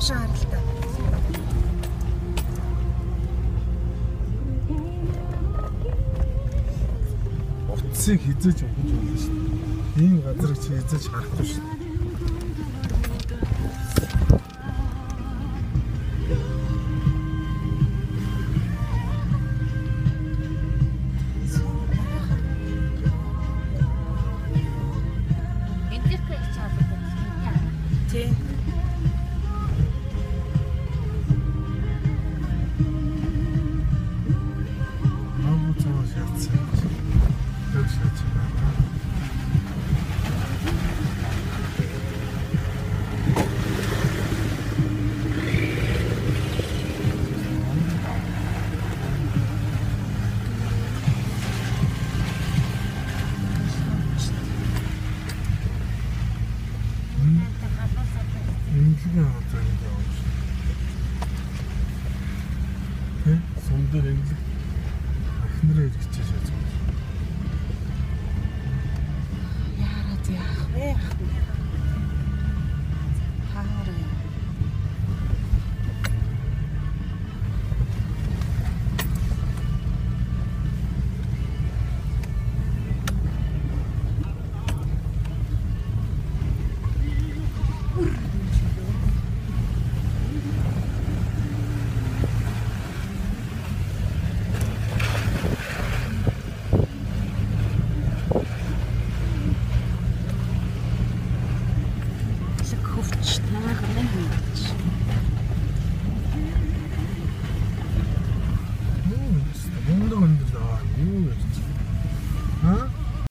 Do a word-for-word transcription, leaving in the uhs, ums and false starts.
Доош харалтаа. Утсыг хизээж өгч болно шүү дээ. Ийм газрыг чи хизээж харахгүй шүү дээ. Сумдэр эмнэлэг ахнараа ирчихэж байгаа. Яарад яах вэ?